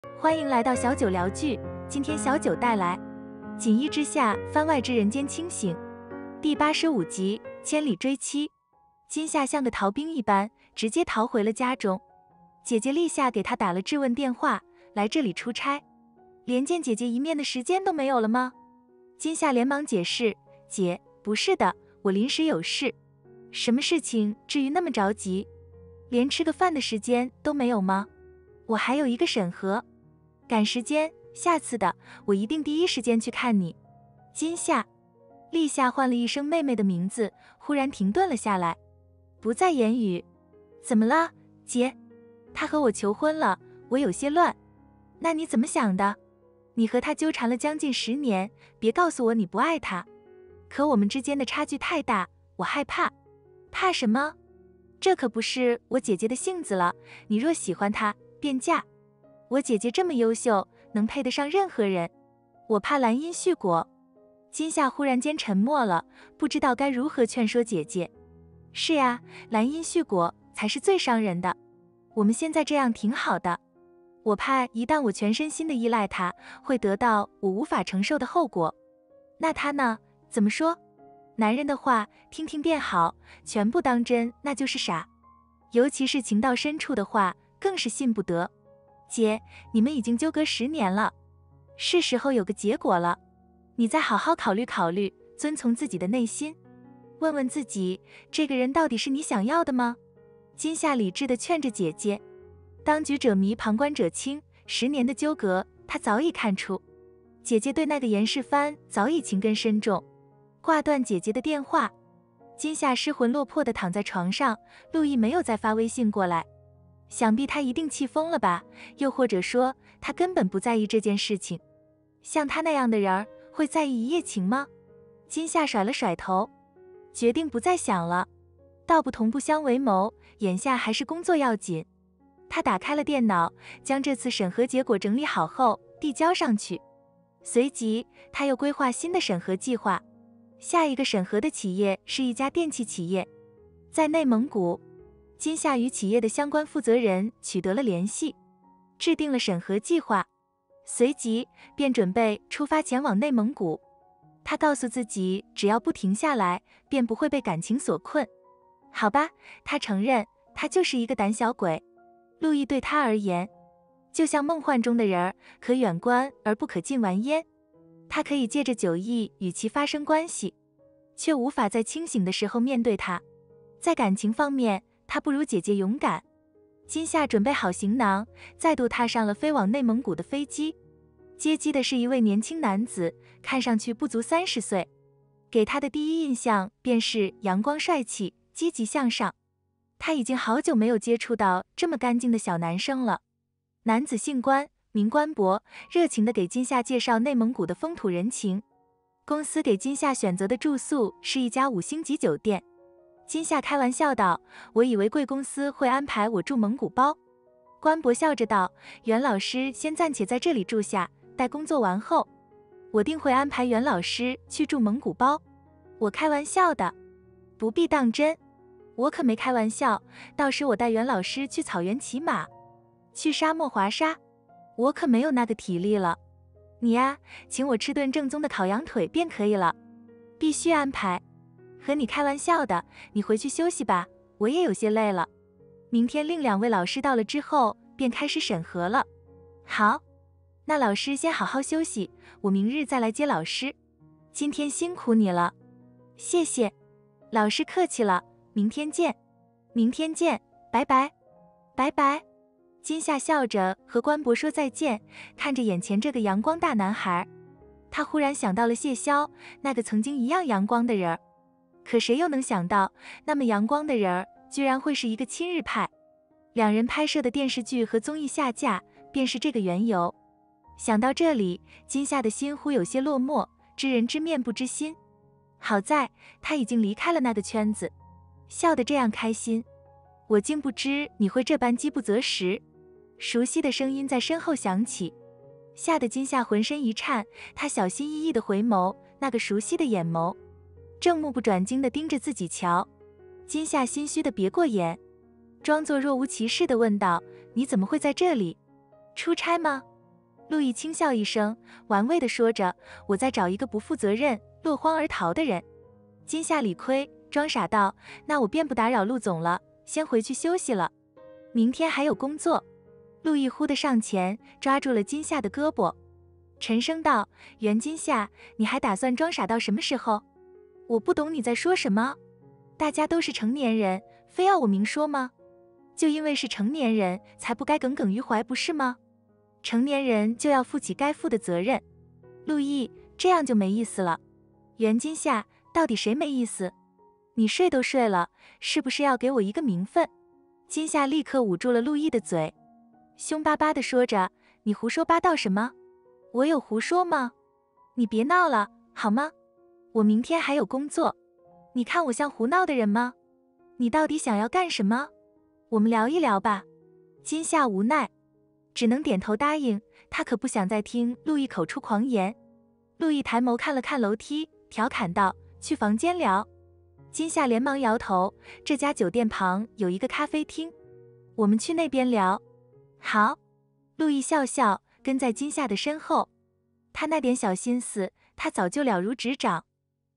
欢迎来到小九聊剧，今天小九带来锦衣之下，番外之人间清醒第85集千里追妻。金夏像个逃兵一般，直接逃回了家中。姐姐立夏给他打了质问电话，来这里出差，连见姐姐一面的时间都没有了吗？金夏连忙解释，姐，不是的，我临时有事。什么事情至于那么着急？连吃个饭的时间都没有吗？我还有一个审核，赶时间，下次的我一定第一时间去看你。金夏。立夏唤了一声妹妹的名字，忽然停顿了下来，不再言语。怎么了，姐？他和我求婚了，我有些乱。那你怎么想的？你和他纠缠了将近10年，别告诉我你不爱他。可我们之间的差距太大，我害怕。怕什么？这可不是我姐姐的性子了，你若喜欢他，便嫁。我姐姐这么优秀，能配得上任何人。我怕兰因絮果。金夏忽然间沉默了，不知道该如何劝说姐姐。是呀，兰因絮果才是最伤人的。我们现在这样挺好的，我怕一旦我全身心的依赖他，会得到我无法承受的后果。那他呢？怎么说？男人的话听听便好，全部当真那就是傻。尤其是情到深处的话，更是信不得。姐，你们已经纠葛10年了，是时候有个结果了。你再好好考虑考虑，遵从自己的内心，问问自己，这个人到底是你想要的吗？金夏理智地劝着姐姐。当局者迷，旁观者清，10年的纠葛，她早已看出，姐姐对那个严世蕃早已情根深重。挂断姐姐的电话，金夏失魂落魄地躺在床上，陆毅没有再发微信过来，想必他一定气疯了吧，又或者说他根本不在意这件事情。像他那样的人儿会在意一夜情吗？金夏甩了甩头，决定不再想了。道不同不相为谋，眼下还是工作要紧。他打开了电脑，将这次审核结果整理好后递交上去。随即他又规划新的审核计划。下一个审核的企业是一家电器企业，在内蒙古。金夏与企业的相关负责人取得了联系，制定了审核计划，随即便准备出发前往内蒙古。他告诉自己，只要不停下来，便不会被感情所困。好吧，他承认他就是一个胆小鬼。陆毅对他而言，就像梦幻中的人儿，可远观而不可近玩焉。他可以借着酒意与其发生关系，却无法在清醒的时候面对他。在感情方面，他不如姐姐勇敢。金夏准备好行囊，再度踏上了飞往内蒙古的飞机。接机的是一位年轻男子，看上去不足30岁，给他的第一印象便是阳光帅气、积极向上。他已经好久没有接触到这么干净的小男生了。男子姓关，名关博，热情地给金夏介绍内蒙古的风土人情。公司给金夏选择的住宿是一家5星级酒店。金夏开玩笑道，我以为贵公司会安排我住蒙古包。关博笑着道，袁老师先暂且在这里住下，待工作完后，我定会安排袁老师去住蒙古包。我开玩笑的，不必当真。我可没开玩笑，到时我带袁老师去草原骑马，去沙漠滑沙，我可没有那个体力了。你呀，请我吃顿正宗的烤羊腿便可以了。必须安排。和你开玩笑的，你回去休息吧，我也有些累了。明天另2位老师到了之后，便开始审核了。好，那老师先好好休息，我明日再来接老师。今天辛苦你了。谢谢。老师客气了，明天见。明天见，拜拜。拜拜。金夏笑着和关博说再见，看着眼前这个阳光大男孩，他忽然想到了谢霄，那个曾经一样阳光的人儿。可谁又能想到，那么阳光的人儿居然会是一个亲日派。2人拍摄的电视剧和综艺下架，便是这个缘由。想到这里，金夏的心忽有些落寞，知人知面不知心。好在他已经离开了那个圈子，笑得这样开心。我竟不知你会这般饥不择食。熟悉的声音在身后响起，吓得金夏浑身一颤，他小心翼翼地回眸，那个熟悉的眼眸正目不转睛地盯着自己瞧。金夏心虚地别过眼，装作若无其事地问道，你怎么会在这里？出差吗？ 陆毅轻笑一声，玩味地说着：“我在找一个不负责任、落荒而逃的人。”金夏理亏，装傻道：“那我便不打扰陆总了，先回去休息了，明天还有工作。”陆毅忽地上前抓住了金夏的胳膊，沉声道：“袁金夏，你还打算装傻到什么时候？我不懂你在说什么。大家都是成年人，非要我明说吗？就因为是成年人，才不该耿耿于怀，不是吗？成年人就要负起该负的责任。陆毅，这样就没意思了。袁金夏，到底谁没意思？你睡都睡了，是不是要给我一个名分？”金夏立刻捂住了陆毅的嘴，凶巴巴地说着：“你胡说八道什么？我有胡说吗？你别闹了，好吗？我明天还有工作，你看我像胡闹的人吗？你到底想要干什么？我们聊一聊吧。”金夏无奈，只能点头答应，他可不想再听陆毅口出狂言。陆毅抬眸看了看楼梯，调侃道：“去房间聊。”金夏连忙摇头：“这家酒店旁有一个咖啡厅，我们去那边聊。”好。陆毅笑笑，跟在金夏的身后。他那点小心思，他早就了如指掌。